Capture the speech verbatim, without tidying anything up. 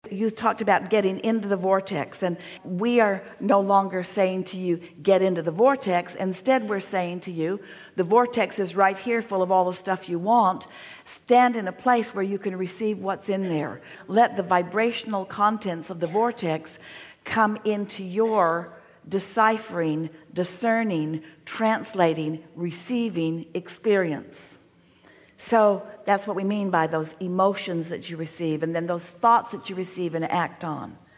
You talked about getting into the vortex, and we are no longer saying to you, get into the vortex. Instead, we're saying to you, the vortex is right here full of all the stuff you want. Stand in a place where you can receive what's in there. Let the vibrational contents of the vortex come into your deciphering, discerning, translating, receiving experience. So that's what we mean by those emotions that you receive, and then those thoughts that you receive and act on.